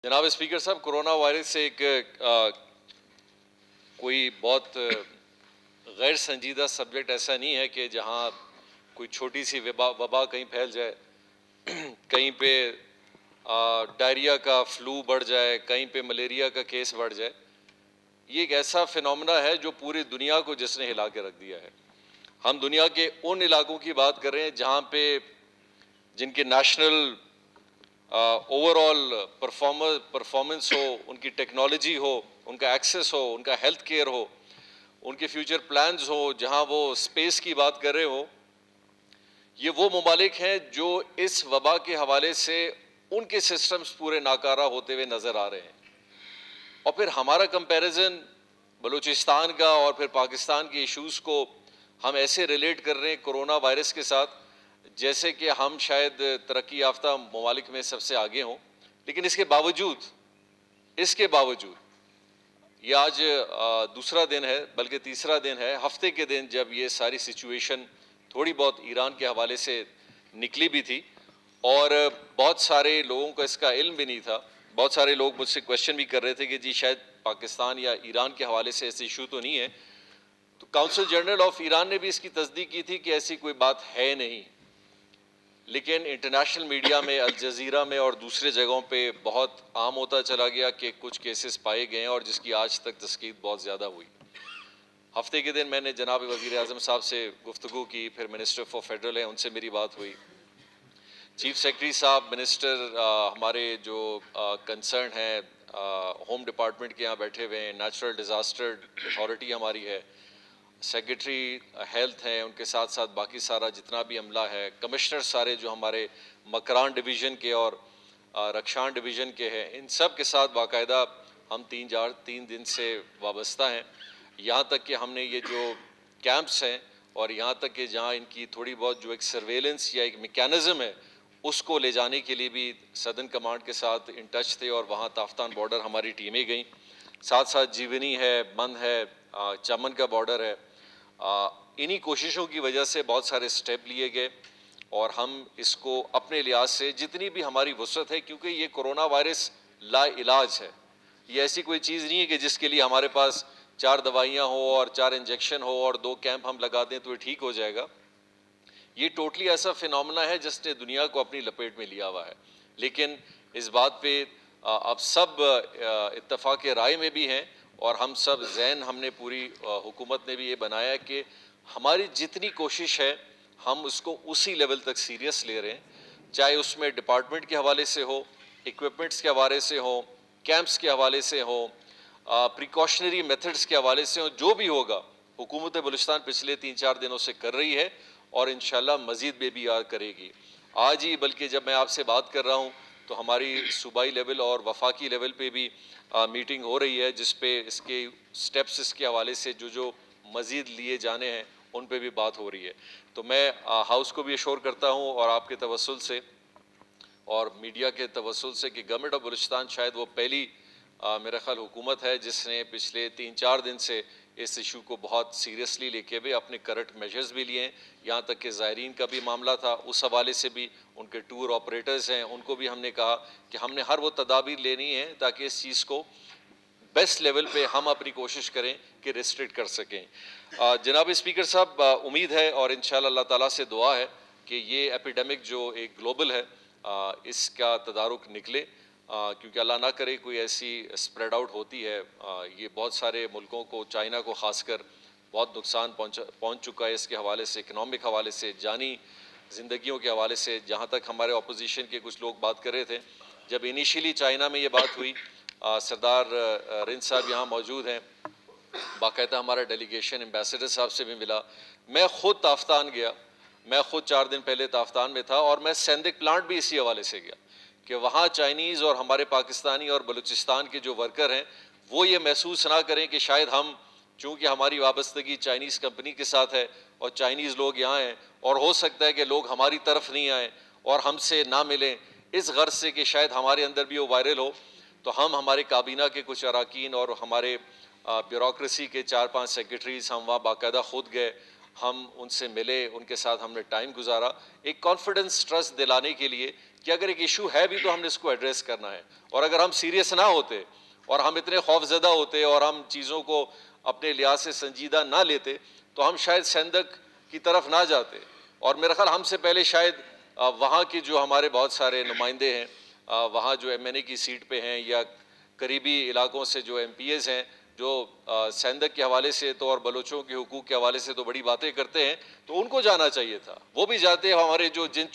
جناب اسپیکر صاحب، corona virus سے ایک کوئی بہت غیر سنجیدہ سبجیکٹ ایسا نہیں ہے کہ جہاں کوئی چھوٹی سی وبا کہیں پھیل جائے، کہیں پہ ڈائریا کا فلو بڑھ جائے، کہیں پہ ملیریا کا کیس بڑھ جائے۔ یہ ایک ایسا فینومنا ہے جو پوری دنیا کو جس نے ہلا کے رکھ دیا ہے۔ ہم دنیا کے ان علاقوں کی بات کر رہے ہیں جہاں پہ جن کے نیشنل اوور آل پرفارمنس ہو، ان کی ٹیکنالوجی ہو، ان کا ایکسیس ہو، ان کا ہیلتھ کیئر ہو، ان کے فیوچر پلانز ہو، جہاں وہ اسپیس کی بات کر رہے ہو۔ یہ وہ ممالک ہیں جو اس وبا کے حوالے سے ان کے سسٹمز پورے ناکارہ ہوتے ہوئے نظر آ رہے ہیں، اور پھر ہمارا کمپیریزن بلوچستان کا اور پھر پاکستان کے ایشوز کو ہم ایسے ریلیٹ کر رہے ہیں کرونا وائرس کے ساتھ جیسے کہ ہم شاید ترقی یافتہ ممالک میں سب سے آگے ہوں۔ لیکن اس کے باوجود یہ آج دوسرا دن ہے، بلکہ تیسرا دن ہے، ہفتے کے دن جب یہ ساری سچویشن تھوڑی بہت ایران کے حوالے سے نکلی بھی تھی، اور بہت سارے لوگوں کو اس کا علم بھی نہیں تھا۔ بہت سارے لوگ مجھ سے کویشچن بھی کر رہے تھے کہ جی شاید پاکستان یا ایران کے حوالے سے ایسے ایشو تو نہیں ہے، تو کونسل جنرل آف ایران نے بھی اس کی تصدیق کی تھی کہ ایسی کوئی بات ہے نہیں۔ لیکن انٹرنیشنل میڈیا میں، الجزیرہ میں اور دوسرے جگہوں پہ بہت عام ہوتا چلا گیا کہ کچھ کیسز پائے گئے ہیں، اور جس کی آج تک تسکیت بہت زیادہ ہوئی۔ ہفتے کے دن میں نے جناب وزیر اعظم صاحب سے گفتگو کی، پھر منسٹر فار فیڈرل ہیں ان سے میری بات ہوئی، چیف سیکرٹری صاحب، منسٹر ہمارے جو کنسرن ہیں ہوم ڈپارٹمنٹ کے یہاں بیٹھے ہوئے ہیں، نیچرل ڈیزاسٹر اتھارٹی ہماری ہے، سیکرٹری ہیلتھ ہیں، ان کے ساتھ ساتھ باقی سارا جتنا بھی عملہ ہے، کمشنر سارے جو ہمارے مکران ڈویژن کے اور رکشان ڈویژن کے ہیں، ان سب کے ساتھ باقاعدہ ہم 3 دن سے وابستہ ہیں۔ یہاں تک کہ ہم نے یہ جو کیمپس ہیں، اور یہاں تک کہ جہاں ان کی تھوڑی بہت جو ایک سرویلنس یا ایک میکینزم ہے اس کو لے جانے کے لیے بھی سدرن کمانڈ کے ساتھ ان ٹچ تھے، اور وہاں تافتان بارڈر ہماری ٹیمیں گئیں، ساتھ ساتھ جیونی ہے، مند ہے، چمن کا بارڈر ہے۔ انہی کوششوں کی وجہ سے بہت سارے سٹیپ لیے گئے، اور ہم اس کو اپنے لحاظ سے جتنی بھی ہماری وسعت ہے، کیونکہ یہ کرونا وائرس لا علاج ہے، یہ ایسی کوئی چیز نہیں ہے کہ جس کے لیے ہمارے پاس 4 دوائیاں ہو اور 4 انجیکشن ہو اور 2 کیمپ ہم لگا دیں تو یہ ٹھیک ہو جائے گا۔ یہ ٹوٹلی ایسا فینومنا ہے جس نے دنیا کو اپنی لپیٹ میں لیا ہوا ہے۔ لیکن اس بات پہ اب سب اتفاق رائے میں بھی ہیں، اور ہم سب ذہن ہم نے پوری حکومت نے بھی یہ بنایا ہے کہ ہماری جتنی کوشش ہے ہم اس کو اسی لیول تک سیریس لے رہے ہیں، چاہے اس میں ڈپارٹمنٹ کے حوالے سے ہو، ایکوپمنٹس کے حوالے سے ہو، کیمپس کے حوالے سے ہو، پریکاشنری میتھڈز کے حوالے سے ہو، جو بھی ہوگا حکومت بلوچستان پچھلے 3-4 دنوں سے کر رہی ہے، اور انشاءاللہ مزید بے بھی کرے گی۔ آج ہی بلکہ جب میں آپ سے بات کر رہا ہوں تو ہماری صوبائی لیول اور وفاقی لیول پہ بھی میٹنگ ہو رہی ہے، جس پہ اس کے سٹیپس اس کے حوالے سے جو مزید لیے جانے ہیں ان پہ بھی بات ہو رہی ہے۔ تو میں ہاؤس کو بھی ایشور کرتا ہوں، اور آپ کے توسل سے اور میڈیا کے توسل سے، کہ گورنمنٹ آف بلوچستان شاید وہ پہلی میرا خیال حکومت ہے جس نے پچھلے 3-4 دن سے اس ایشو کو بہت سیریسلی لے کے بھی اپنے کرنٹ میجرز بھی لیے ہیں۔ یہاں تک کہ زائرین کا بھی معاملہ تھا، اس حوالے سے بھی ان کے ٹور آپریٹرز ہیں، ان کو بھی ہم نے کہا کہ ہم نے ہر وہ تدابیر لینی ہے تاکہ اس چیز کو بیسٹ لیول پہ ہم اپنی کوشش کریں کہ ریسٹرکٹ کر سکیں۔ جناب اسپیکر صاحب، امید ہے اور انشاءاللہ اللہ تعالیٰ سے دعا ہے کہ یہ ایپیڈیمک جو ایک گلوبل ہے اس کا تدارک نکلے، کیونکہ اللہ نہ کرے کوئی ایسی اسپریڈ آؤٹ ہوتی ہے۔ یہ بہت سارے ملکوں کو، چائنا کو خاص کر بہت نقصان پہنچ چکا ہے اس کے حوالے سے، اکنامک حوالے سے، جانی زندگیوں کے حوالے سے۔ جہاں تک ہمارے اپوزیشن کے کچھ لوگ بات کر رہے تھے، جب انیشیلی چائنا میں یہ بات ہوئی، سردار رند صاحب یہاں موجود ہیں، باقاعدہ ہمارا ڈیلیگیشن ایمبیسڈر صاحب سے بھی ملا، میں خود تافتان گیا، میں خود 4 دن پہلے تافتان میں تھا، اور میں سیندک پلانٹ بھی اسی حوالے سے گیا کہ وہاں چائنیز اور ہمارے پاکستانی اور بلوچستان کے جو ورکر ہیں وہ یہ محسوس نہ کریں کہ شاید ہم، چونکہ ہماری وابستگی چائنیز کمپنی کے ساتھ ہے اور چائنیز لوگ یہاں ہیں، اور ہو سکتا ہے کہ لوگ ہماری طرف نہیں آئیں اور ہم سے نہ ملیں، اس غرض سے کہ شاید ہمارے اندر بھی وہ وائرل ہو، تو ہم ہمارے کابینہ کے کچھ اراکین اور ہمارے بیوروکریسی کے 4-5 سیکرٹریز ہم وہاں باقاعدہ خود گئے، ہم ان سے ملے, ان کے ساتھ ہم نے ٹائم گزارا, ایک کانفیڈنس ٹرسٹ دلانے کے لیے کہ اگر ایک ایشو ہے بھی تو ہم نے اس کو ایڈریس کرنا ہے. اور اگر ہم سیریس نہ ہوتے اور ہم اتنے خوف زدہ ہوتے اور ہم چیزوں کو اپنے لحاظ سے سنجیدہ نہ لیتے تو ہم شاید سندھ کی طرف نہ جاتے. اور میرا خیال ہم سے پہلے شاید وہاں کے جو ہمارے بہت سارے نمائندے ہیں, وہاں جو ایم این اے کی سیٹ پہ ہیں یا قریبی علاقوں سے جو ایم پی ایز ہیں, جو سندھ کے حوالے سے تو اور بلوچوں کے حقوق کے حوالے سے تو بڑی باتیں کرتے ہیں, تو ان کو جانا چاہیے تھا. وہ بھی جاتے. ہمارے جو جن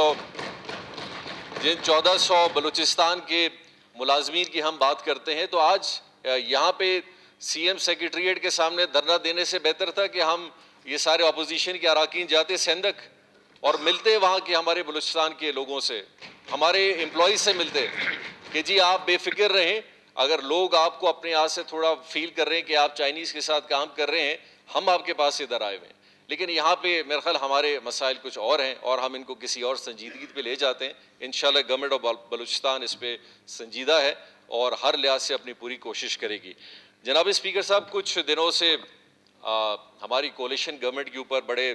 1400 بلوچستان کے ملازمین کی ہم بات کرتے ہیں, تو آج یہاں پہ سی ایم سیکریٹریٹ کے سامنے دھرنا دینے سے بہتر تھا کہ ہم یہ سارے اپوزیشن کے اراکین جاتے سندھ اور ملتے وہاں کے ہمارے بلوچستان کے لوگوں سے, ہمارے امپلائیز سے ملتے کہ جی آپ بے فکر رہیں, اگر لوگ آپ کو اپنے ہاتھ سے تھوڑا فیل کر رہے ہیں کہ آپ چائنیز کے ساتھ کام کر رہے ہیں, ہم آپ کے پاس ادھر آئے ہوئے ہیں. لیکن یہاں پہ میرے خیال ہمارے مسائل کچھ اور ہیں اور ہم ان کو کسی اور سنجیدگی پہ لے جاتے ہیں. انشاءاللہ گورنمنٹ آف بلوچستان اس پہ سنجیدہ ہے اور ہر لحاظ سے اپنی پوری کوشش کرے گی. جناب اسپیکر صاحب, کچھ دنوں سے ہماری کولیشن گورنمنٹ کے اوپر بڑے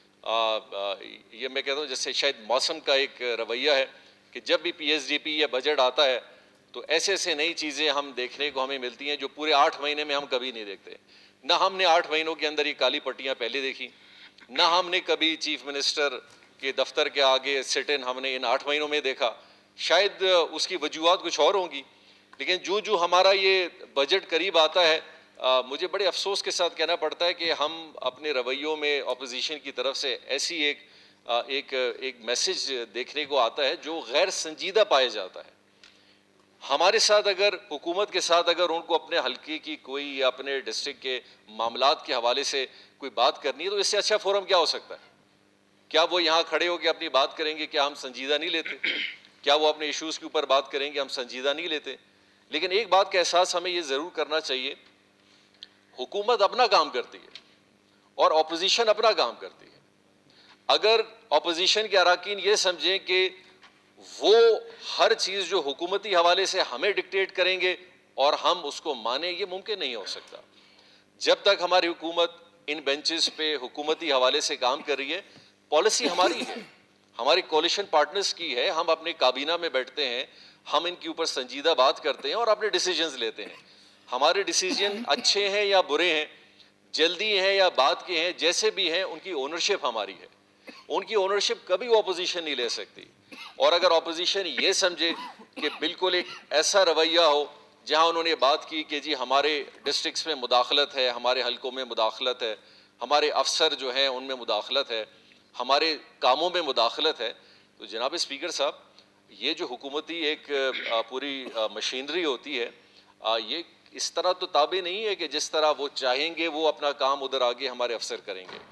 یہ میں کہتا ہوں جیسے شاید موسم کا ایک رویہ ہے کہ جب بھی پی ایس ڈی پی یا بجٹ آتا ہے تو ایسے ایسے نئی چیزیں ہم دیکھنے کو ہمیں ملتی ہیں جو پورے 8 مہینے میں ہم کبھی نہیں دیکھتے. نہ ہم نے 8 مہینوں کے اندر یہ کالی پٹیاں پہلے دیکھی, نہ ہم نے کبھی چیف منسٹر کے دفتر کے آگے سٹ ان ہم نے ان 8 مہینوں میں دیکھا. شاید اس کی وجوہات کچھ اور ہوں گی, لیکن جو ہمارا یہ بجٹ قریب آتا ہے مجھے بڑے افسوس کے ساتھ کہنا پڑتا ہے کہ ہم اپنے رویوں میں اپوزیشن کی طرف سے ایسی ایک میسج دیکھنے کو آتا ہے جو غیر سنجیدہ پایا جاتا ہے. ہمارے ساتھ اگر حکومت کے ساتھ اگر ان کو اپنے حلقے کی کوئی یا اپنے ڈسٹرکٹ کے معاملات کے حوالے سے کوئی بات کرنی ہے تو اس سے اچھا فورم کیا ہو سکتا ہے؟ کیا وہ یہاں کھڑے ہو کے اپنی بات کریں گے کیا ہم سنجیدہ نہیں لیتے؟ کیا وہ اپنے ایشوز کے اوپر بات کریں گے ہم سنجیدہ نہیں لیتے؟ لیکن ایک بات کا احساس ہمیں یہ ضرور کرنا چاہیے, حکومت اپنا کام کرتی ہے اور اپوزیشن اپنا کام کرتی ہے. اگر اپوزیشن کے اراکین یہ سمجھیں کہ وہ ہر چیز جو حکومتی حوالے سے ہمیں ڈکٹیٹ کریں گے اور ہم اس کو مانیں, یہ ممکن نہیں ہو سکتا. جب تک ہماری حکومت ان بینچز پہ حکومتی حوالے سے کام کر رہی ہے, پالیسی ہماری ہے, ہماری کولیشن پارٹنرز کی ہے, ہم اپنے کابینہ میں بیٹھتے ہیں, ہم ان کے اوپر سنجیدہ بات کرتے ہیں اور اپنے ڈیسیجنز لیتے ہیں. ہمارے ڈیسیجن اچھے ہیں یا برے ہیں, جلدی ہیں یا بعد کے ہیں, جیسے بھی ہیں ان کی اونرشپ ہماری ہے. ان کی اونرشپ کبھی وہ اپوزیشن نہیں لے سکتی. اور اگر اپوزیشن یہ سمجھے کہ بالکل ایک ایسا رویہ ہو جہاں انہوں نے بات کی کہ جی ہمارے ڈسٹرکٹس میں مداخلت ہے, ہمارے حلقوں میں مداخلت ہے, ہمارے افسر جو ہیں ان میں مداخلت ہے, ہمارے کاموں میں مداخلت ہے, تو جناب اسپیکر صاحب یہ جو حکومتی ایک پوری مشینری ہوتی ہے یہ اس طرح تو تابع نہیں ہے کہ جس طرح وہ چاہیں گے وہ اپنا کام ادھر آگے ہمارے افسر کریں گے.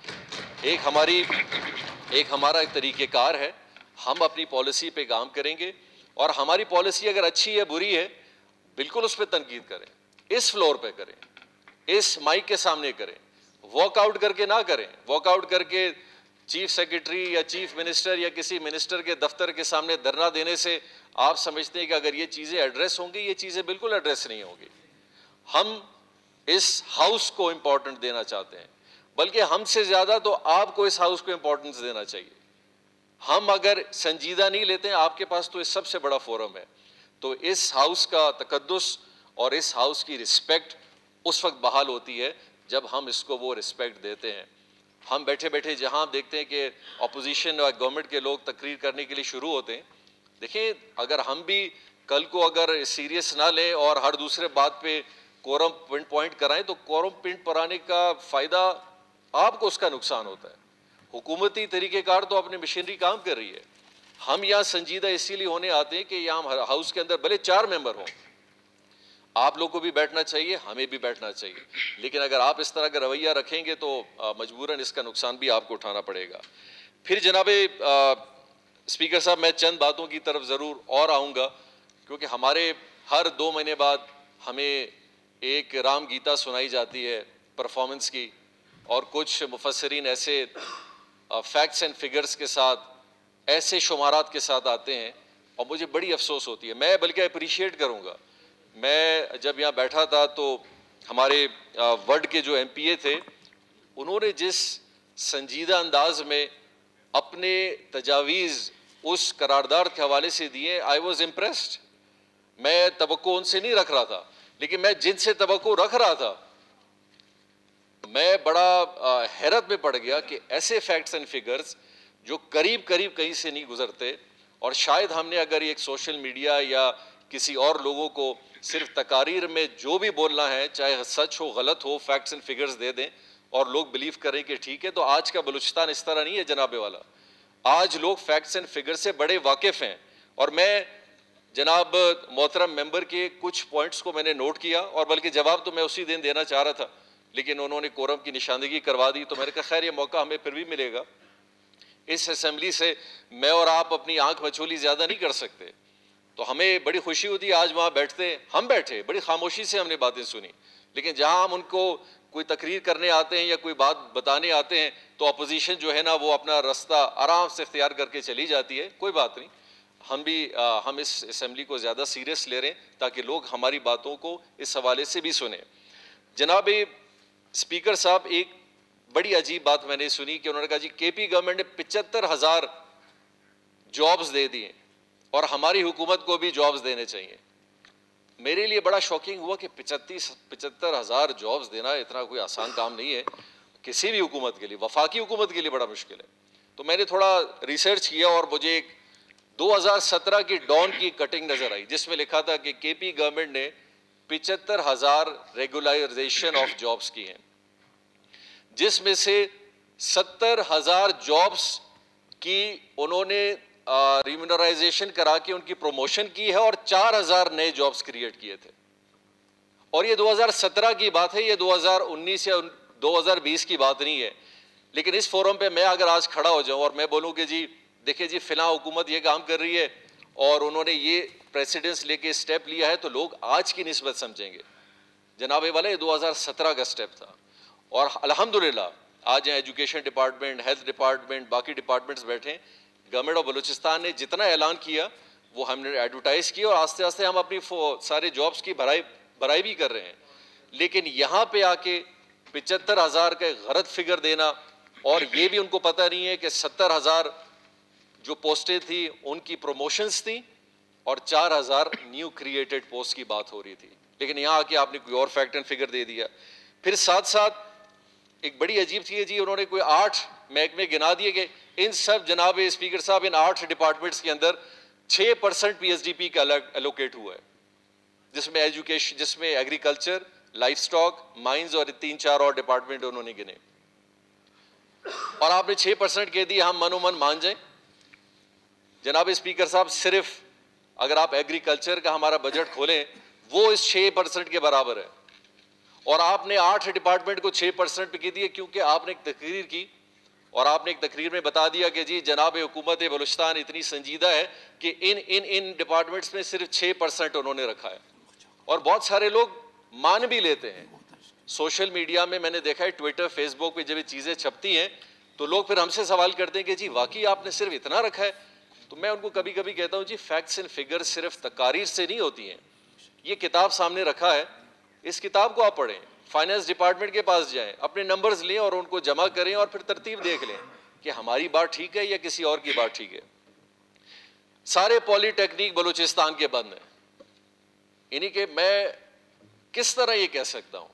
ایک ہمارا طریقہ کار ہے, ہم اپنی پالیسی پہ کام کریں گے اور ہماری پالیسی اگر اچھی ہے بری ہے بالکل اس پہ تنقید کریں, اس فلور پہ کریں, اس مائک کے سامنے کریں, واک آؤٹ کر کے نہ کریں. واک آؤٹ کر کے چیف سیکریٹری یا چیف منسٹر یا کسی منسٹر کے دفتر کے سامنے دھرنا دینے سے آپ سمجھتے ہیں کہ اگر یہ چیزیں ایڈریس ہوں گی, یہ چیزیں بالکل ایڈریس نہیں ہوں گی. ہم اس ہاؤس کو امپورٹنٹ دینا چاہتے ہیں, بلکہ ہم سے زیادہ تو آپ کو اس ہاؤس کو امپورٹنس دینا چاہیے. ہم اگر سنجیدہ نہیں لیتے ہیں, آپ کے پاس تو اس سب سے بڑا فورم ہے, تو اس ہاؤس کا تقدس اور اس ہاؤس کی رسپیکٹ اس وقت بحال ہوتی ہے جب ہم اس کو وہ رسپیکٹ دیتے ہیں. ہم بیٹھے بیٹھے جہاں دیکھتے ہیں کہ اپوزیشن اور گورنمنٹ کے لوگ تقریر کرنے کے لیے شروع ہوتے ہیں, دیکھیں اگر ہم بھی کل کو اگر سیریس نہ لیں اور ہر دوسرے بات پہ کورم پوائنٹ کرائیں تو کورم پوائنٹ پر آنے کا فائدہ آپ کو اس کا نقصان ہوتا ہے. حکومتی طریقہ کار تو اپنی مشینری کام کر رہی ہے, ہم یہاں سنجیدہ اسی لیے ہونے آتے ہیں کہ یہاں ہاؤس کے اندر بھلے 4 ممبر ہوں, آپ لوگ کو بھی بیٹھنا چاہیے, ہمیں بھی بیٹھنا چاہیے, لیکن اگر آپ اس طرح کا رویہ رکھیں گے تو مجبوراً اس کا نقصان بھی آپ کو اٹھانا پڑے گا. پھر جناب اسپیکر صاحب میں چند باتوں کی طرف ضرور اور آؤں گا, کیونکہ ہمارے ہر 2 مہینے بعد ہمیں ایک رام گیتا سنائی جاتی ہے پرفارمنس کی, اور کچھ مفسرین ایسے فیکٹس اینڈ فگرز کے ساتھ ایسے شمارات کے ساتھ آتے ہیں اور مجھے بڑی افسوس ہوتی ہے. میں بلکہ اپریشیٹ کروں گا, میں جب یہاں بیٹھا تھا تو ہمارے ورڈ کے جو ایم پی اے تھے انہوں نے جس سنجیدہ انداز میں اپنے تجاویز اس قرارداد کے حوالے سے دیے. I was impressed. میں توقع ان سے نہیں رکھ رہا تھا, لیکن میں جن سے توقع رکھ رہا تھا میں بڑا حیرت میں پڑ گیا کہ ایسے فیکٹس اینڈ فگرز جو قریب کہیں سے نہیں گزرتے. اور شاید ہم نے اگر ایک سوشل میڈیا یا کسی اور لوگوں کو صرف تقاریر میں جو بھی بولنا ہے, چاہے سچ ہو غلط ہو, فیکٹس اینڈ فگرز دے دیں اور لوگ بلیو کریں کہ ٹھیک ہے, تو آج کا بلوچستان اس طرح نہیں ہے جناب والا. آج لوگ فیکٹس اینڈ فگر سے بڑے واقف ہیں. اور میں جناب محترم ممبر کے کچھ پوائنٹس کو میں نے نوٹ کیا, اور بلکہ جواب تو میں اسی دن دینا چاہ رہا تھا, لیکن انہوں نے کورم کی نشاندہی کروا دی. تو میں نے کہا خیر یہ موقع ہمیں پھر بھی ملے گا. اس اسمبلی سے میں اور آپ اپنی آنکھ مچولی زیادہ نہیں کر سکتے, تو ہمیں بڑی خوشی ہوتی. آج وہاں ہم بیٹھے بڑی خاموشی سے ہم نے باتیں سنی, لیکن جہاں ہم ان کو کوئی تقریر کرنے آتے ہیں یا کوئی بات بتانے آتے ہیں تو اپوزیشن جو ہے نا وہ اپنا راستہ آرام سے اختیار کر کے چلی جاتی ہے. کوئی بات نہیں, ہم اس اسمبلی کو زیادہ سیریس لے رہے ہیں تاکہ لوگ ہماری باتوں کو اس حوالے سے بھی سنیں. جناب اسپیکر صاحب, ایک بڑی عجیب بات میں نے سنی کہ انہوں نے کہا جی کے پی گورنمنٹ نے 75,000 جابز دے دیے اور ہماری حکومت کو بھی جابز دینے چاہیے. میرے لیے بڑا شاکنگ ہوا کہ 75,000 جابز دینا اتنا کوئی آسان کام نہیں ہے کسی بھی حکومت کے لیے, وفاقی حکومت کے لیے بڑا مشکل ہے. تو میں نے تھوڑا ریسرچ کیا اور مجھے ایک 2017 کی ڈان کی کٹنگ نظر آئی جس میں لکھا تھا کہ کے پی گورنمنٹ نے 75,000 ریگولائزیشن آف جابز کی ہیں, جس میں سے 70,000 جابز کی انہوں نے ریمونرائزیشن کرا کے ان کی پروموشن کی ہے اور 4,000 نئے جابز کریٹ کیے تھے. اور یہ 2017 کی بات ہے, یہ 2019 یا 2020 کی بات نہیں ہے. لیکن اس فورم پہ میں اگر آج کھڑا ہو جاؤں اور میں بولوں کہ جی دیکھیں جی فلاں حکومت یہ کام کر رہی ہے اور انہوں نے یہ پریسیڈنس لے کے اسٹیپ لیا ہے, تو لوگ آج کی نسبت سمجھیں گے جناب والا یہ 2017 کا اسٹیپ تھا. اور الحمدللہ آج ایجوکیشن ڈپارٹمنٹ, ہیلتھ ڈپارٹمنٹ, باقی ڈپارٹمنٹس بیٹھے, گورنمنٹ آف بلوچستان نے جتنا اعلان کیا وہ ہم نے ایڈورٹائز کیا اور آہستہ آہستہ ہم اپنی سارے جابز کی بھرائی بھی کر رہے ہیں. لیکن یہاں پہ آ کے 75,000 کا غلط فگر دینا, اور یہ بھی ان کو پتہ نہیں ہے کہ 70,000 جو پوسٹیں تھیں ان کی پروموشنز تھیں اور 4,000 نیو کریٹڈ پوسٹ کی بات ہو رہی تھی. لیکن یہاں آ کے آپ نے کوئی اور فیکٹ اینڈ فگر دے دیا. پھر ساتھ ساتھ ایک بڑی عجیب چیز ہے جی, انہوں نے کوئی 8 محکمے گنا دیے کہ ان سب جناب اسپیکر صاحب ان 8 ڈپارٹمنٹس کے اندر 6% پی ایس ڈی پی کا الوکیٹ ہوا ہے, جس میں ایجوکیشن, جس میں ایگریکلچر, لائف سٹاک, مائنز اور 3-4 اور ڈپارٹمنٹ انہوں نے گنے. اور آپ نے 6% کہہ دیا, ہم منو من مان جائیں. جناب اسپیکر صاحب صرف اگر آپ ایگریکلچر کا ہمارا بجٹ کھولیں وہ اس 6% کے برابر ہے, اور آپ نے 8 ڈپارٹمنٹ کو 6% پہ کی دیے کیونکہ آپ نے ایک تقریر کی اور آپ نے ایک تقریر میں بتا دیا کہ جی جناب حکومت بلوچستان اتنی سنجیدہ ہے کہ ان ڈپارٹمنٹس میں صرف 6% انہوں نے رکھا ہے. اور بہت سارے لوگ مان بھی لیتے ہیں. سوشل میڈیا میں نے دیکھا ہے, ٹویٹر, فیس بک پہ جب یہ چیزیں چھپتی ہیں تو لوگ پھر ہم سے سوال کرتے ہیں کہ جی واقعی آپ نے صرف اتنا رکھا ہے. تو میں ان کو کبھی کبھی کہتا ہوں جی فیکٹس اینڈ فگر صرف تقاریر سے نہیں ہوتی ہیں. یہ کتاب سامنے رکھا ہے, اس کتاب کو آپ پڑھیں, فائنانس ڈپارٹمنٹ کے پاس جائیں, اپنے نمبرز لیں اور ان کو جمع کریں اور پھر ترتیب دیکھ لیں کہ ہماری بات ٹھیک ہے یا کسی اور کی بات ٹھیک ہے. سارے پولی ٹیکنیک بلوچستان کے بند ہیں. یعنی کہ میں کس طرح یہ کہہ سکتا ہوں,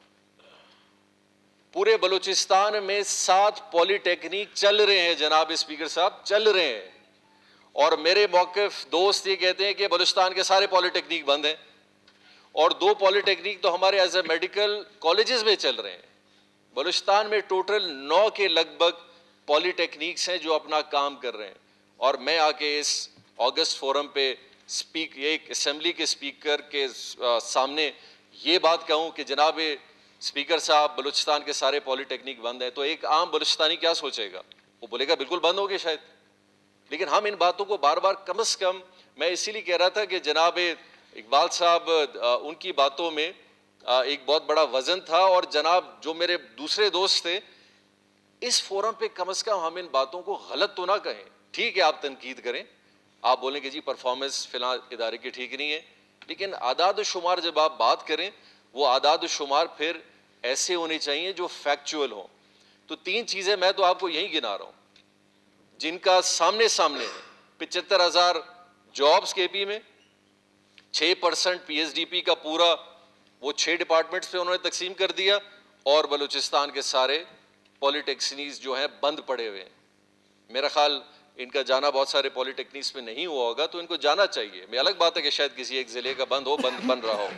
پورے بلوچستان میں 7 پولی ٹیکنیک چل رہے ہیں جناب اسپیکر صاحب, چل رہے ہیں. اور میرے موقف دوست یہ کہتے ہیں کہ بلوچستان کے سارے پولی ٹیکنیک بند ہیں, اور 2 پولی ٹیکنیک تو ہمارے ایز اے میڈیکل کالجز میں چل رہے ہیں. بلوچستان میں ٹوٹل 9 کے لگ بھگ پولی ٹیکنیکس ہیں جو اپنا کام کر رہے ہیں. اور میں آ کے اس اگست فورم پہ ایک اسمبلی کے اسپیکر کے سامنے یہ بات کہوں کہ جناب اسپیکر صاحب بلوچستان کے سارے پولی ٹیکنیک بند ہیں, تو ایک عام بلوچستانی کیا سوچے گا؟ وہ بولے گا بالکل بند ہو گئے شاید. لیکن ہم ان باتوں کو بار بار کم از کم, میں اسی لیے کہہ رہا تھا کہ جناب اقبال صاحب ان کی باتوں میں ایک بہت بڑا وزن تھا, اور جناب جو میرے دوسرے دوست تھے اس فورم پہ کم از کم ہم ان باتوں کو غلط تو نہ کہیں. ٹھیک ہے آپ تنقید کریں, آپ بولیں کہ جی پرفارمنس فلاں ادارے کی ٹھیک نہیں ہے, لیکن اعداد و شمار جب آپ بات کریں وہ اعداد و شمار پھر ایسے ہونے چاہیے جو فیکچول ہوں. تو 3 چیزیں میں تو آپ کو یہیں گنا رہا ہوں جن کا سامنے ہے. 75,000 جابز کے پی میں, 6% پی ایس ڈی پی کا پورا وہ 6 ڈپارٹمنٹس پہ انہوں نے تقسیم کر دیا, اور بلوچستان کے سارے پولیٹیکنیکس جو ہیں بند پڑے ہوئے ہیں. میرا خیال ان کا جانا بہت سارے پولیٹیکنیکس میں نہیں ہوا ہوگا, تو ان کو جانا چاہیے. میں الگ بات ہے کہ شاید کسی ایک ضلع کا بند بن رہا ہو.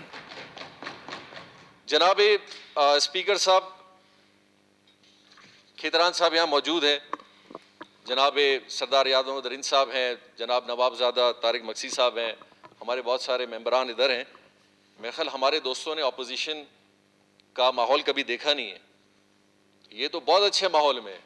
جناب اسپیکر صاحب, کھیتران صاحب یہاں موجود ہیں, جناب سردار یاد محمد رند صاحب ہیں, جناب نوابزادہ طارق مکسی صاحب ہیں, ہمارے بہت سارے ممبران ادھر ہیں. میرے خیال ہمارے دوستوں نے اپوزیشن کا ماحول کبھی دیکھا نہیں ہے. یہ تو بہت اچھے ماحول میں,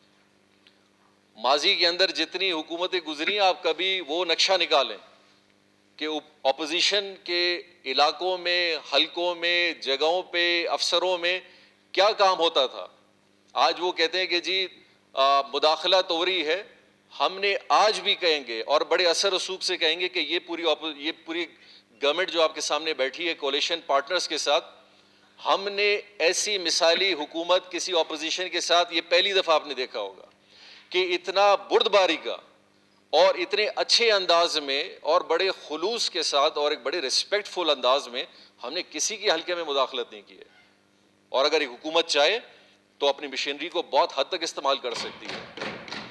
ماضی کے اندر جتنی حکومتیں گزری آپ کبھی وہ نقشہ نکالیں کہ اپوزیشن کے علاقوں میں, حلقوں میں, جگہوں پہ, افسروں میں کیا کام ہوتا تھا. آج وہ کہتے ہیں کہ جی مداخلہ توری ہے. ہم نے آج بھی کہیں گے اور بڑے اثر رسوخ سے کہیں گے کہ یہ پوری گورنمنٹ جو آپ کے سامنے بیٹھی ہے کولیشن پارٹنرز کے ساتھ, ہم نے ایسی مثالی حکومت کسی اپوزیشن کے ساتھ یہ پہلی دفعہ آپ نے دیکھا ہوگا کہ اتنا بردباری کا اور اتنے اچھے انداز میں اور بڑے خلوص کے ساتھ اور ایک بڑے ریسپیکٹ فل انداز میں ہم نے کسی کے حلقے میں مداخلت نہیں کی ہے. اور اگر ایک حکومت چاہے تو اپنی مشینری کو بہت حد تک استعمال کر سکتی ہے.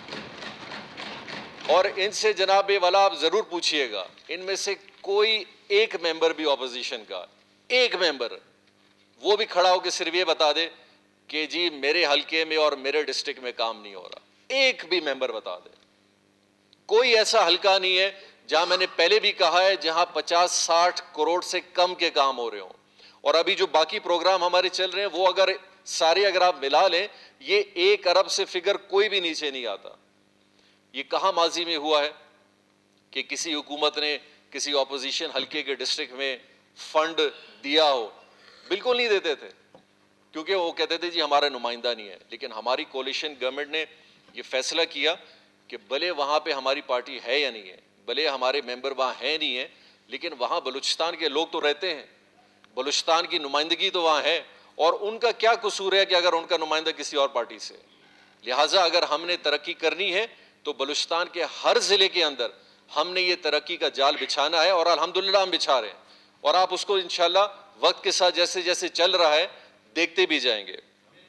اور ان سے جناب والا آپ ضرور پوچھئے گا, ان میں سے کوئی ایک ممبر بھی اپوزیشن کا, ایک ممبر, وہ بھی کھڑا ہو کے صرف یہ بتا دے کہ جی میرے حلقے میں اور میرے ڈسٹرکٹ میں کام نہیں ہو رہا. ایک بھی ممبر بتا دے. کوئی ایسا حلقہ نہیں ہے جہاں, میں نے پہلے بھی کہا ہے, جہاں 50-60 کروڑ سے کم کے کام ہو رہے ہوں. اور ابھی جو باقی پروگرام ہمارے چل رہے ہیں وہ اگر آپ ملا لیں, یہ 1 ارب سے فگر کوئی بھی نیچے نہیں آتا. یہ کہاں ماضی میں ہوا ہے کہ کسی حکومت نے کسی اپوزیشن حلقے کے ڈسٹرکٹ میں فنڈ دیا ہو؟ بالکل نہیں دیتے تھے, کیونکہ وہ کہتے تھے جی ہمارا نمائندہ نہیں ہے. لیکن ہماری کولیشن گورنمنٹ نے یہ فیصلہ کیا کہ بھلے وہاں پہ ہماری پارٹی ہے یا نہیں ہے, بھلے ہمارے ممبر وہاں ہیں نہیں ہیں, لیکن وہاں بلوچستان کے لوگ تو رہتے ہیں, بلوچستان کی نمائندگی تو وہاں ہے, اور ان کا کیا قصور ہے کہ اگر ان کا نمائندہ کسی اور پارٹی سے. لہٰذا اگر ہم نے ترقی کرنی ہے تو بلوچستان کے ہر ضلع کے اندر ہم نے یہ ترقی کا جال بچھانا ہے, اور الحمدللہ ہم بچھا رہے ہیں, اور آپ اس کو انشاءاللہ وقت کے ساتھ جیسے جیسے چل رہا ہے دیکھتے بھی جائیں گے.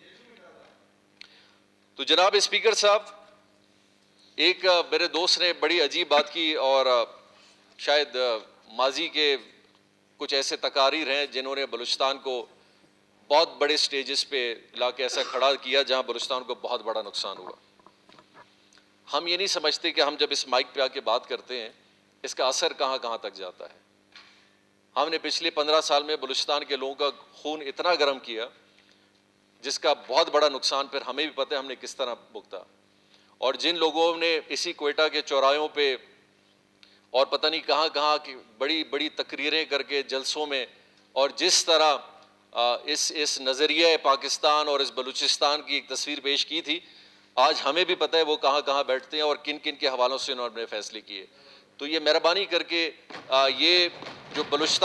تو جناب اسپیکر صاحب, ایک میرے دوست نے بڑی عجیب بات کی, اور شاید ماضی کے کچھ ایسے تقاریر ہیں جنہوں نے بلوچستان کو بہت بڑے سٹیجز پہ لا کے ایسا کھڑا کیا جہاں بلوچستان کو بہت بڑا نقصان ہوا. ہم یہ نہیں سمجھتے کہ ہم جب اس مائک پہ آ کے بات کرتے ہیں اس کا اثر کہاں کہاں تک جاتا ہے. ہم نے پچھلے 15 سال میں بلوچستان کے لوگوں کا خون اتنا گرم کیا جس کا بہت بڑا نقصان پھر ہمیں بھی پتہ ہے ہم نے کس طرح بھگتا. اور جن لوگوں نے اسی کوئٹہ کے چوراہوں پہ اور پتہ نہیں کہاں کہاں کی بڑی بڑی تقریریں کر کے جلسوں میں, اور جس طرح اس نظریہ پاکستان اور اس بلوچستان کی ایک تصویر پیش کی تھی, آج ہمیں بھی پتہ ہے وہ کہاں کہاں بیٹھتے ہیں اور کن کن کے حوالوں سے انہوں نے فیصلے کیے. تو یہ مہربانی کر کے یہ جو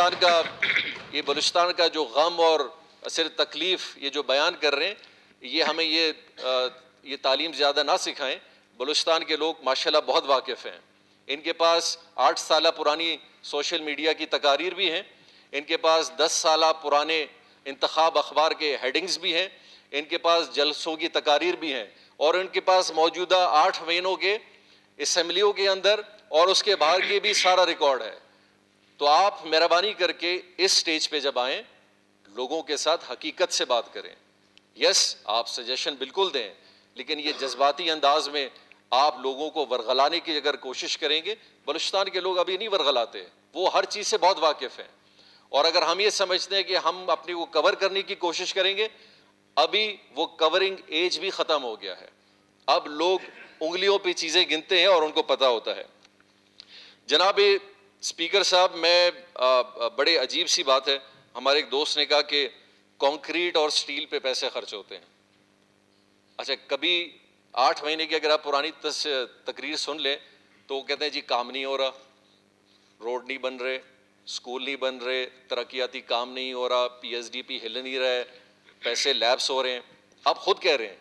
بلوچستان کا جو غم اور صرف تکلیف یہ جو بیان کر رہے ہیں, یہ ہمیں یہ تعلیم زیادہ نہ سکھائیں. بلوچستان کے لوگ ماشاءاللہ بہت واقف ہیں, ان کے پاس 8 سالہ پرانی سوشل میڈیا کی تقاریر بھی ہیں, ان کے پاس 10 سالہ پرانے انتخاب اخبار کے ہیڈنگز بھی ہیں, ان کے پاس جلسوں کی تقاریر بھی ہیں, اور ان کے پاس موجودہ 8 مہینوں کے اسمبلیوں کے اندر اور اس کے باہر کے بھی سارا ریکارڈ ہے. تو آپ مہربانی کر کے اس سٹیج پہ جب آئیں لوگوں کے ساتھ حقیقت سے بات کریں. یس, آپ سجیشن بالکل دیں, لیکن یہ جذباتی انداز میں آپ لوگوں کو ورغلانے کی اگر کوشش کریں گے, بلوچستان کے لوگ ابھی نہیں ورغلاتے, وہ ہر چیز سے بہت واقف ہیں. اور اگر ہم یہ سمجھتے ہیں کہ ہم اپنی کو کور کرنے کی کوشش کریں گے, ابھی وہ کورنگ ایج بھی ختم ہو گیا ہے. اب لوگ انگلیوں پہ چیزیں گنتے ہیں اور ان کو پتہ ہوتا ہے. جناب اسپیکر صاحب, میں بڑے عجیب سی بات ہے, ہمارے ایک دوست نے کہا کہ کانکریٹ اور سٹیل پہ پیسے خرچ ہوتے ہیں. اچھا, کبھی 8 مہینے کی اگر آپ پرانی تقریر سن لیں تو وہ کہتے ہیں جی کام نہیں ہو رہا, روڈ نہیں بن رہے, اسکول نہیں بن رہے, ترقیاتی کام نہیں ہو رہا, پی ایس ڈی پی ہل نہیں رہا ہے, پیسے لیپس ہو رہے ہیں. آپ خود کہہ رہے ہیں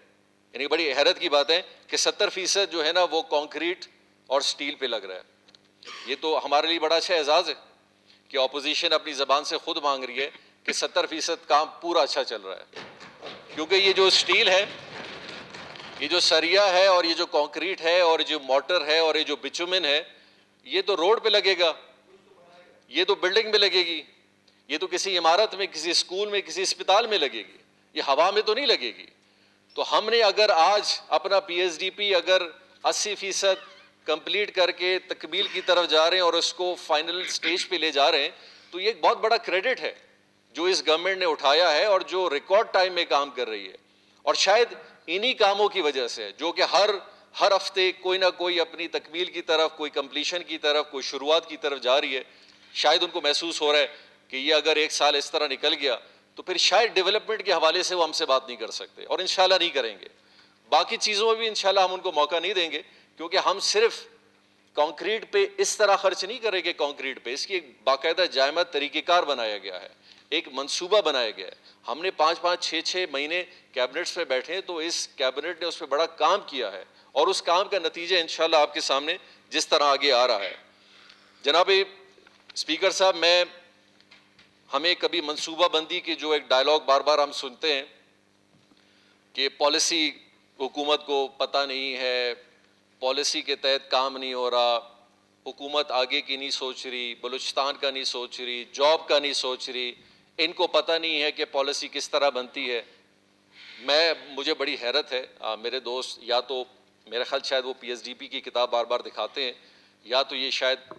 یعنی بڑی حیرت کی بات ہے کہ 70% جو ہے نا وہ کانکریٹ اور سٹیل پہ لگ رہا ہے. یہ تو ہمارے لیے بڑا اچھا اعزاز ہے کہ اپوزیشن اپنی زبان سے خود مانگ رہی ہے کہ 70% کام پورا اچھا چل رہا ہے. کیونکہ یہ جو سٹیل ہے, یہ جو سریا ہے, اور یہ جو کانکریٹ ہے, اور جو موٹر ہے, اور یہ جو بچومن ہے, یہ تو روڈ پہ لگے گا, یہ تو بلڈنگ میں لگے گی, یہ تو کسی عمارت میں, کسی اسکول میں, کسی اسپتال میں لگے گی, یہ ہوا میں تو نہیں لگے گی. تو ہم نے اگر آج اپنا پی ایس ڈی پی اگر 80% کمپلیٹ کر کے تکمیل کی طرف جا رہے ہیں اور اس کو فائنل سٹیج پہ لے جا رہے ہیں, تو یہ ایک بہت بڑا کریڈٹ ہے جو اس گورنمنٹ نے اٹھایا ہے اور جو ریکارڈ ٹائم میں کام کر رہی ہے. اور شاید انہی کاموں کی وجہ سے جو کہ ہر ہفتے کوئی نہ کوئی اپنی تکمیل کی طرف, کوئی کمپلیشن کی طرف, کوئی شروعات کی طرف جا رہی ہے, شاید ان کو محسوس ہو رہا ہے کہ یہ اگر ایک سال اس طرح نکل گیا تو پھر شاید ڈیولپمنٹ کے حوالے سے وہ ہم سے بات نہیں کر سکتے, اور انشاءاللہ نہیں کریں گے. باقی چیزوں میں بھی انشاءاللہ ہم ان کو موقع نہیں دیں گے, کیونکہ ہم صرف کانکریٹ پہ اس طرح خرچ نہیں کریں گے. کانکریٹ پہ اس کی ایک باقاعدہ جائمہ طریقہ کار بنایا گیا ہے, ایک منصوبہ بنایا گیا ہے. ہم نے 5-6 مہینے کیبنٹس میں بیٹھے تو اس کیبنٹ نے اس پہ بڑا کام کیا ہے, اور اس کام کا نتیجہ انشاءاللہ آپ کے سامنے جس طرح آگے آ رہا ہے. جناب اسپیکر صاحب, ہمیں کبھی منصوبہ بندی کے جو ایک ڈائلاگ بار بار ہم سنتے ہیں کہ پالیسی حکومت کو پتہ نہیں ہے, پالیسی کے تحت کام نہیں ہو رہا, حکومت آگے کی نہیں سوچ رہی, بلوچستان کا نہیں سوچ رہی, جاب کا نہیں سوچ رہی, ان کو پتہ نہیں ہے کہ پالیسی کس طرح بنتی ہے. مجھے بڑی حیرت ہے, میرے دوست یا تو میرا خیال شاید وہ پی ایس ڈی پی کی کتاب بار بار دکھاتے ہیں, یا تو یہ شاید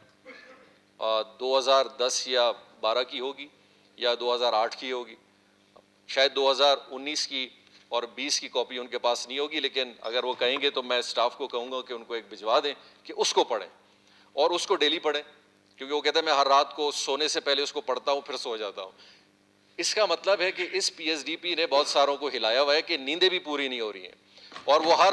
2010 یا 12 کی ہوگی یا 2008 کی ہوگی, شاید 2019 کی اور 20 کی کاپی ان کے پاس نہیں ہوگی. لیکن اگر وہ کہیں گے تو میں اسٹاف کو کہوں گا کہ ان کو ایک بھجوا دیں کہ اس کو پڑھیں اور اس کو ڈیلی پڑھیں, کیونکہ وہ کہتے ہیں میں ہر رات کو سونے سے پہلے اس کو پڑھتا ہوں پھر سو جاتا ہوں. اس کا مطلب ہے کہ اس پی ایس ڈی پی نے بہت ساروں کو ہلایا ہوا ہے کہ نیندیں بھی پوری نہیں ہو رہی ہیں, اور وہ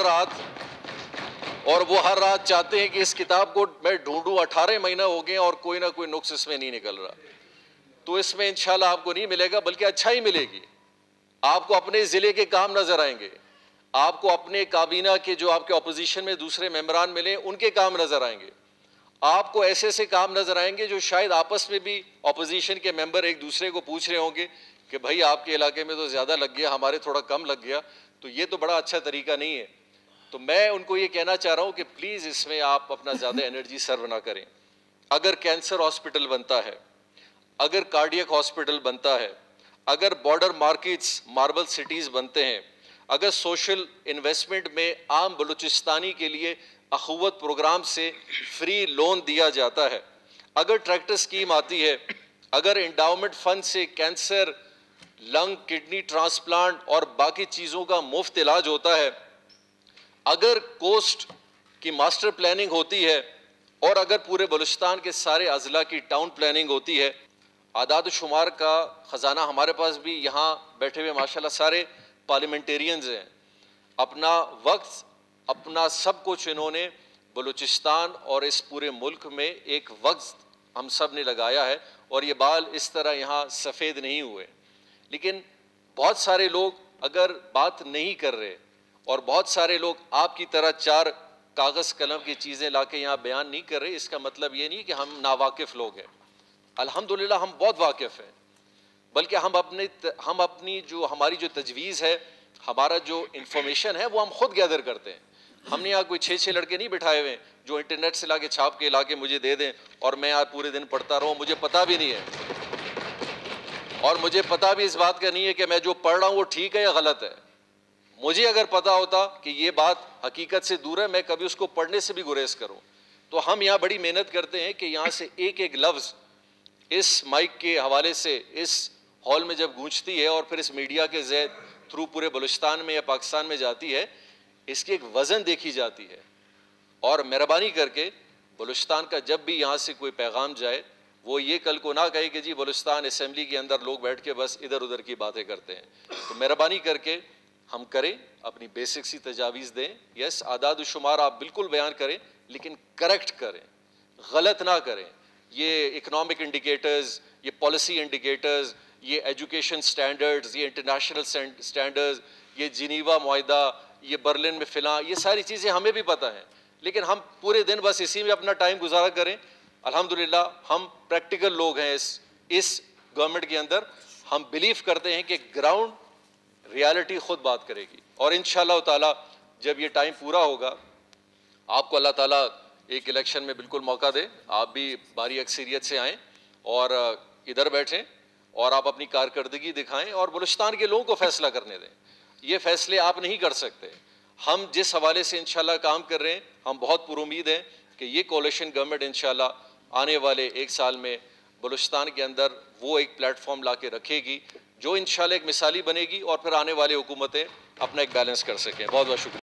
ہر رات چاہتے ہیں کہ اس کتاب کو میں ڈھونڈوں. 18 مہینہ ہو گئے اور کوئی نہ کوئی نقص اس میں نہیں نکل رہا. تو اس میں انشاءاللہ آپ کو نہیں ملے گا, بلکہ اچھا ہی ملے گی. آپ کو اپنے ضلع کے کام نظر آئیں گے, آپ کو اپنے کابینہ کے جو آپ کے اپوزیشن میں دوسرے ممبران ملیں ان کے کام نظر آئیں گے, آپ کو ایسے کام نظر آئیں گے جو شاید آپس میں بھی اپوزیشن کے ممبر ایک دوسرے کو پوچھ رہے ہوں گے کہ بھائی آپ کے علاقے میں تو زیادہ لگ گیا, ہمارے تھوڑا کم لگ گیا. تو یہ تو بڑا اچھا طریقہ نہیں ہے. تو میں ان کو یہ کہنا چاہ رہا ہوں کہ پلیز اس میں آپ اپنا زیادہ انرجی سرو نہ کریں. اگر کینسر ہاسپٹل بنتا ہے, اگر کارڈیک ہاسپٹل بنتا ہے, اگر بارڈر مارکیٹس ماربل سٹیز بنتے ہیں, اگر سوشل انویسٹمنٹ میں عام بلوچستانی کے لیے اخوت پروگرام سے فری لون دیا جاتا ہے, اگر ٹریکٹر سکیم آتی ہے, اگر انڈاؤمنٹ فنڈ سے کینسر, لنگ, کڈنی ٹرانسپلانٹ اور باقی چیزوں کا مفت علاج ہوتا ہے, اگر کوسٹ کی ماسٹر پلاننگ ہوتی ہے, اور اگر پورے بلوچستان کے سارے اضلاع کی ٹاؤن پلاننگ ہوتی ہے. اعداد و شمار کا خزانہ ہمارے پاس بھی یہاں بیٹھے ہوئے ماشاءاللہ سارے پارلیمنٹیرینز ہیں. اپنا وقت, اپنا سب کچھ انہوں نے بلوچستان اور اس پورے ملک میں ایک وقت ہم سب نے لگایا ہے, اور یہ بال اس طرح یہاں سفید نہیں ہوئے. لیکن بہت سارے لوگ اگر بات نہیں کر رہے, اور بہت سارے لوگ آپ کی طرح 4 کاغذ قلم کی چیزیں لا کے یہاں بیان نہیں کر رہے, اس کا مطلب یہ نہیں کہ ہم ناواقف لوگ ہیں. الحمدللہ ہم بہت واقف ہیں, بلکہ ہم اپنی جو ہماری جو تجویز ہے, ہمارا جو انفارمیشن ہے وہ ہم خود گیدر کرتے ہیں. ہم نے یہاں کوئی 6 لڑکے نہیں بٹھائے ہوئے جو انٹرنیٹ سے لا کے چھاپ کے لا کے مجھے دے دیں اور میں آج پورے دن پڑھتا رہوں. مجھے پتہ بھی نہیں ہے, اور مجھے پتہ بھی اس بات کا نہیں ہے کہ میں جو پڑھ رہا ہوں وہ ٹھیک ہے یا غلط ہے. مجھے اگر پتہ ہوتا کہ یہ بات حقیقت سے دور ہے, میں کبھی اس کو پڑھنے سے بھی گریز کروں. تو ہم یہاں بڑی محنت کرتے ہیں کہ یہاں سے ایک ایک لفظ اس مائک کے حوالے سے اس ہال میں جب گونجتی ہے اور پھر اس میڈیا کے تھرو پورے بلوچستان میں یا پاکستان میں جاتی ہے, اس کی ایک وزن دیکھی جاتی ہے. اور مہربانی کر کے بلوچستان کا جب بھی یہاں سے کوئی پیغام جائے, وہ یہ کل کو نہ کہے کہ جی بلوچستان اسمبلی کے اندر لوگ بیٹھ کے بس ادھر ادھر کی باتیں کرتے ہیں. تو مہربانی کر کے ہم کریں, اپنی بیسک سی تجاویز دیں. یس, اعداد و شمار آپ بالکل بیان کریں, لیکن کریکٹ کریں, غلط نہ کریں. یہ اکنامک انڈیکیٹرز, یہ پالیسی انڈیکیٹرز, یہ ایجوکیشن سٹینڈرڈز, یہ انٹرنیشنل سٹینڈرڈز, یہ جنیوا معاہدہ, یہ برلن میں فلاں، یہ ساری چیزیں ہمیں بھی پتہ ہیں، لیکن ہم پورے دن بس اسی میں اپنا ٹائم گزارا کریں. الحمدللہ ہم پریکٹیکل لوگ ہیں اس گورنمنٹ کے اندر. ہم بلیو کرتے ہیں کہ گراؤنڈ ریالٹی خود بات کرے گی، اور انشاءاللہ تعالیٰ جب یہ ٹائم پورا ہوگا آپ کو اللہ تعالیٰ ایک الیکشن میں بالکل موقع دے، آپ بھی بھاری اکثریت سے آئیں اور ادھر بیٹھیں اور آپ اپنی کارکردگی دکھائیں اور بلوچستان کے لوگوں کو فیصلہ کرنے دیں. یہ فیصلے آپ نہیں کر سکتے. ہم جس حوالے سے انشاءاللہ کام کر رہے ہیں، ہم بہت پر امید ہیں کہ یہ کولیشن گورنمنٹ انشاءاللہ آنے والے ایک سال میں بلوچستان کے اندر وہ ایک پلیٹ فارم لا کے رکھے گی جو انشاءاللہ ایک مثالی بنے گی، اور پھر آنے والی حکومتیں اپنا ایک بیلنس کر سکیں. بہت بہت شکریہ.